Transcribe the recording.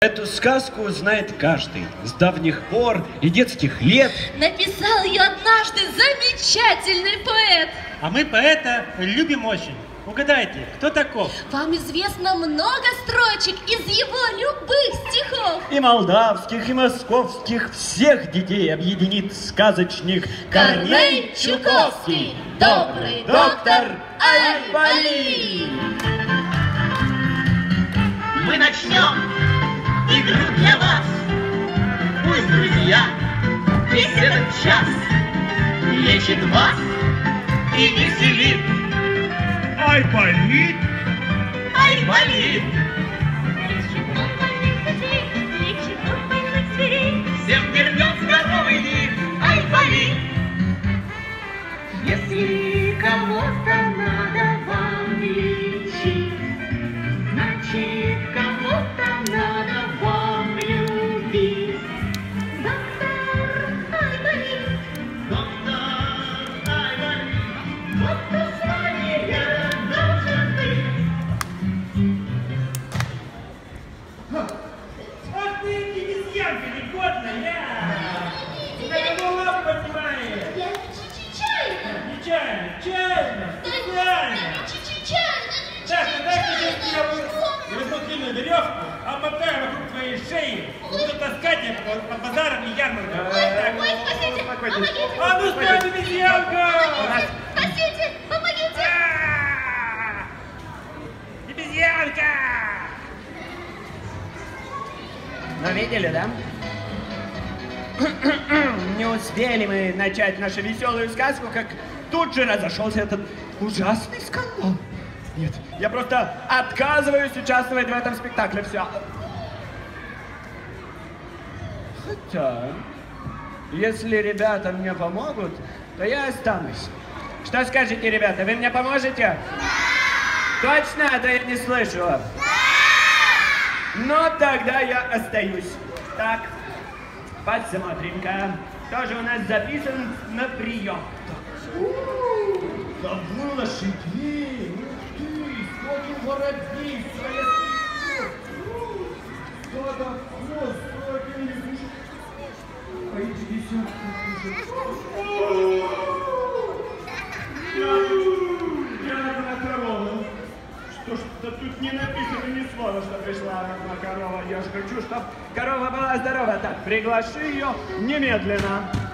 Эту сказку знает каждый с давних пор и детских лет. Написал ее однажды замечательный поэт. А мы поэта любим очень. Угадайте, кто таков? Вам известно много строчек из его любых стихов. И молдавских, и московских, всех детей объединит сказочник Корней Чуковский, добрый доктор Айболит. Мы начнем игру для вас. Пусть, друзья, весь этот час лечит вас и веселит. Айболит! Айболит! Всем вернет здоровый вид. Айболит! Если кого-то надо вам лечить, значит, кого-то надо вам любить. Доктор Айболит! Доктор Айболит! Вот кто с вами должен быть. Ах ты, обезьянка негодная! Ты кого лапу поднимаешь? Я чайно. Нечаянно, специально! Так, дай сейчас я возьму длинную веревку, обмотаю вокруг твоей шеи, буду таскать ее по базарам и ярмаркам. Ой, спасите, помогите. А ну стой, обезьянка! Спасите, помогите. Обезьянка! Ну, видели, да? Не успели мы начать нашу веселую сказку, как тут же разошелся этот ужасный скандал. Нет, я просто отказываюсь участвовать в этом спектакле, все. Хотя, если ребята мне помогут, то я останусь. Что скажете, ребята, вы мне поможете? Да! Точно, а то я не слышу. Да! Ну, тогда я остаюсь. Так, посмотрим-ка. Кто же у нас записан на прием? Забыл лошадей. Ух ты, сколько воробей, сколько хвост, сколько лягушек. А эти десятки я на корову. Что ж-то тут не написано ни слова, что пришла одна корова. Я же хочу, чтобы корова была здорова. Так, приглаши ее немедленно.